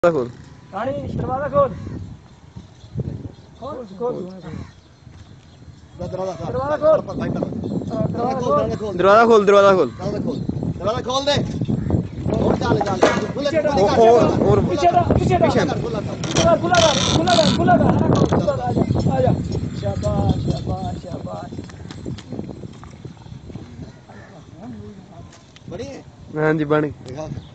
खोल रानी दरवाजा खोल खोल खोल दरवाजा खोल दरवाजा खोल दरवाजा खोल दरवाजा खोल दे और चल चल और पीछे खुला आजा शाबाश शाबाश शाबाश बड़ी है हाँ जी बन दिखा